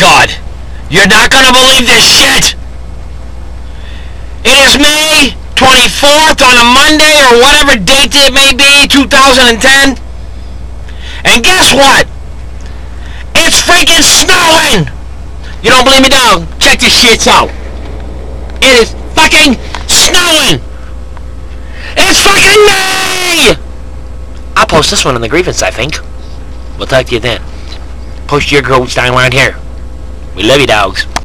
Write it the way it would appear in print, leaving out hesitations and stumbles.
God, you're not gonna believe this shit. It is May 24th on a Monday or whatever date it may be, 2010. And guess what? It's freaking snowing! You don't believe me now? Check this shit out. It is fucking snowing! It's fucking May! I'll post this one on the grievance, I think. We'll talk to you then. Post your goats down around here. We love you, dogs.